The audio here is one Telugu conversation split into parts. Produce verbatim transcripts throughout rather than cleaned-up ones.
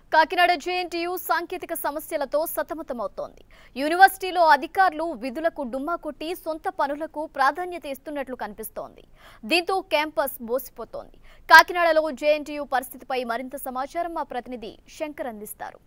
కాకినాడ జేఎన్టీయూ సాంకేతిక సమస్యలతో సతమతమవుతోంది. యూనివర్సిటీలో అధికారులు విధులకు డుమ్మా కొట్టి సొంత పనులకు ప్రాధాన్యత ఇస్తున్నట్లు కనిపిస్తోంది. దీంతో క్యాంపస్ బోసిపోతోంది. కాకినాడలో జేఎన్టీయూ పరిస్థితిపై మరింత సమాచారం మా ప్రతినిధి శంకర్ అందిస్తారు.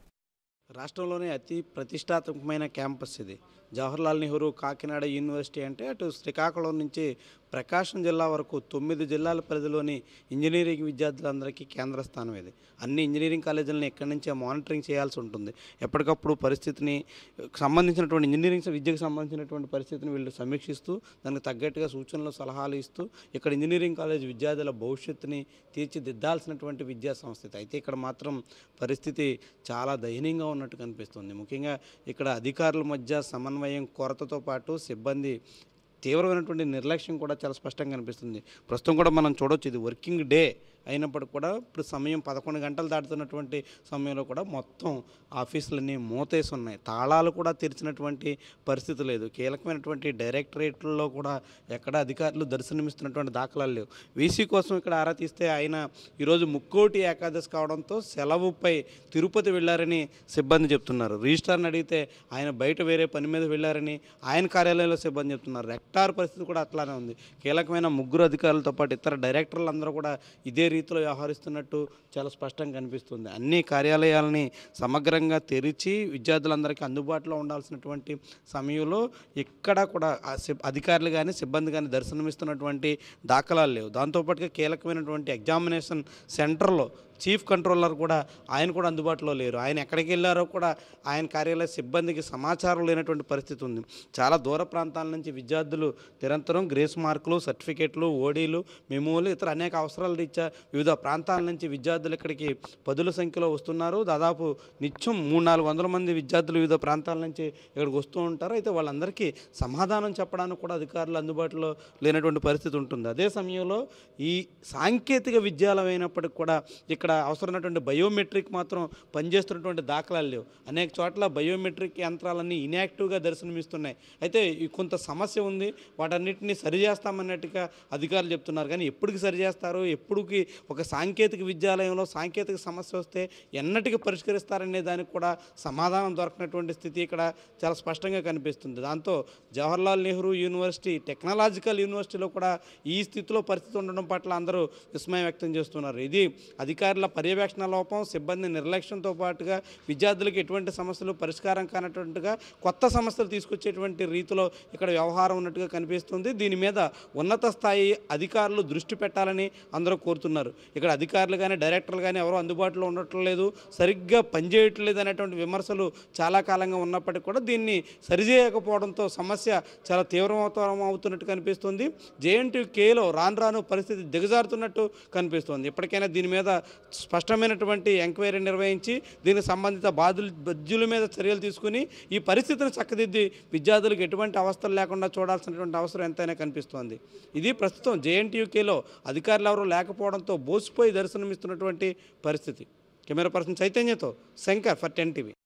రాష్ట్రంలోనే అతి ప్రతిష్టాత్మకమైన క్యాంపస్ ఇది. జవహర్లాల్ నెహ్రూ కాకినాడ యూనివర్సిటీ అంటే అటు శ్రీకాకుళం నుంచి ప్రకాశం జిల్లా వరకు తొమ్మిది జిల్లాల పరిధిలోని ఇంజనీరింగ్ విద్యార్థులందరికీ కేంద్ర స్థానం ఇది. అన్ని ఇంజనీరింగ్ కాలేజీలను ఇక్కడి నుంచే మానిటరింగ్ చేయాల్సి ఉంటుంది. ఎప్పటికప్పుడు పరిస్థితిని సంబంధించినటువంటి ఇంజనీరింగ్ విద్యకు సంబంధించినటువంటి పరిస్థితిని వీళ్ళు సమీక్షిస్తూ దానికి తగ్గట్టుగా సూచనలు సలహాలు ఇస్తూ ఇక్కడ ఇంజనీరింగ్ కాలేజ్ విద్యార్థుల భవిష్యత్తుని తీర్చిదిద్దాల్సినటువంటి విద్యా సంస్థ. అయితే ఇక్కడ మాత్రం పరిస్థితి చాలా దయనీయంగా ఉన్నట్టు కనిపిస్తుంది. ముఖ్యంగా ఇక్కడ అధికారుల మధ్య సమన్వయం కొరతతో పాటు సిబ్బంది తీవ్రమైనటువంటి నిర్లక్ష్యం కూడా చాలా స్పష్టంగా కనిపిస్తుంది. ప్రస్తుతం కూడా మనం చూడవచ్చు, ఇది వర్కింగ్ డే అయినప్పటికి కూడా ఇప్పుడు సమయం పదకొండు గంటలు దాటుతున్నటువంటి సమయంలో కూడా మొత్తం ఆఫీసులన్నీ మూతేసి ఉన్నాయి. తాళాలు కూడా తెరిచినటువంటి పరిస్థితి లేదు. కీలకమైనటువంటి డైరెక్టరేట్లో కూడా ఎక్కడ అధికారులు దర్శనమిస్తున్నటువంటి దాఖలాలు లేవు. వీసీ కోసం ఇక్కడ ఆరా తీస్తే ఆయన ఈరోజు ముక్కోటి ఏకాదశి కావడంతో సెలవుపై తిరుపతి వెళ్ళారని సిబ్బంది చెప్తున్నారు. రిజిస్ట్రార్ని అడిగితే ఆయన బయట వేరే పని మీద వెళ్ళారని ఆయన కార్యాలయంలో సిబ్బంది చెప్తున్నారు. రెక్టార్ పరిస్థితి కూడా అట్లానే ఉంది. కీలకమైన ముగ్గురు అధికారులతో పాటు ఇతర డైరెక్టర్లు అందరూ కూడా ఇదే రీతిలో వ్యవహరిస్తున్నట్టు చాలా స్పష్టంగా కనిపిస్తుంది. అన్ని కార్యాలయాలని సమగ్రంగా తెరిచి విద్యార్థులందరికీ అందుబాటులో ఉండాల్సినటువంటి సమయంలో ఎక్కడా కూడా అధికారులు కానీ సిబ్బంది కానీ దర్శనమిస్తున్నటువంటి దాఖలాలు లేవు. దాంతోపాటుగా కీలకమైనటువంటి ఎగ్జామినేషన్ సెంటర్లో చీఫ్ కంట్రోలర్ కూడా ఆయన కూడా అందుబాటులో లేరు. ఆయన ఎక్కడికి వెళ్ళారో కూడా ఆయన కార్యాలయ సిబ్బందికి సమాచారం లేనటువంటి పరిస్థితి ఉంది. చాలా దూర ప్రాంతాల నుంచి విద్యార్థులు నిరంతరం గ్రేస్ మార్కులు, సర్టిఫికేట్లు, ఓడీలు, మెమోలు, ఇతర అనేక అవసరాల రీత్యా వివిధ ప్రాంతాల నుంచి విద్యార్థులు ఇక్కడికి పదుల సంఖ్యలో వస్తున్నారు. దాదాపు నిత్యం మూడు నాలుగు వందల మంది విద్యార్థులు వివిధ ప్రాంతాల నుంచి ఇక్కడికి వస్తూ ఉంటారు. అయితే వాళ్ళందరికీ సమాధానం చెప్పడానికి కూడా అధికారులు అందుబాటులో లేనటువంటి పరిస్థితి ఉంటుంది. అదే సమయంలో ఈ సాంకేతిక విద్యాలయం అయినప్పటికీ కూడా ఇక్కడ అవసరమైనటువంటి బయోమెట్రిక్ మాత్రం పనిచేస్తున్నటువంటి దాఖలాలు లేవు. అనేక చోట్ల బయోమెట్రిక్ యంత్రాలన్నీ ఇన్యాక్టివ్గా దర్శనమిస్తున్నాయి. అయితే కొంత సమస్య ఉంది, వాటన్నిటిని సరిచేస్తామన్నట్టుగా అధికారులు చెప్తున్నారు. కానీ ఎప్పటికి సరిచేస్తారు, ఎప్పటికి ఒక సాంకేతిక విద్యాలయంలో సాంకేతిక సమస్య వస్తే ఎన్నటికి పరిష్కరిస్తారనే దానికి కూడా సమాధానం దొరకనటువంటి స్థితి ఇక్కడ చాలా స్పష్టంగా కనిపిస్తుంది. దాంతో జవహర్లాల్ నెహ్రూ యూనివర్సిటీ టెక్నాలజికల్ యూనివర్సిటీలో కూడా ఈ స్థితిలో పరిస్థితి ఉండడం పట్ల అందరూ విస్మయం వ్యక్తం చేస్తున్నారు. ఇది అధికారుల పర్యవేక్షణ లోపం, సిబ్బంది నిర్లక్ష్యంతో పాటుగా విద్యార్థులకు ఎటువంటి సమస్యలు పరిష్కారం కానట్టుగా కొత్త సమస్యలు తీసుకొచ్చేటువంటి రీతిలో ఇక్కడ వ్యవహారం ఉన్నట్టుగా కనిపిస్తుంది. దీని మీద ఉన్నత స్థాయి అధికారులు దృష్టి పెట్టాలని అందరూ కోరుతున్నారు. ఇక్కడ అధికారులు కానీ డైరెక్టర్లు కానీ ఎవరో అందుబాటులో ఉండట్లేదు, సరిగ్గా పనిచేయట్లేదు అనేటువంటి విమర్శలు చాలా కాలంగా ఉన్నప్పటికీ కూడా దీన్ని సరిచేయకపోవడంతో సమస్య చాలా తీవ్రతరం అవుతున్నట్టు కనిపిస్తుంది. జేఎన్టీయూ కేలో రాను రాను పరిస్థితి దిగజారుతున్నట్టు కనిపిస్తుంది. ఇప్పటికైనా దీని మీద స్పష్టమైనటువంటి ఎంక్వైరీ నిర్వహించి దీనికి సంబంధిత బాధులు బద్యుల మీద చర్యలు తీసుకుని ఈ పరిస్థితిని చక్కదిద్ది విద్యార్థులకు ఎటువంటి అవస్థలు లేకుండా చూడాల్సినటువంటి అవసరం ఎంతైనా కనిపిస్తోంది. ఇది ప్రస్తుతం జేఎన్టీయూకేలో అధికారులు ఎవరూ లేకపోవడంతో బోసిపోయి దర్శనమిస్తున్నటువంటి పరిస్థితి. కెమెరా పర్సన్ చైతన్యతో శంకర్ ఫర్ టెన్ టీవీ.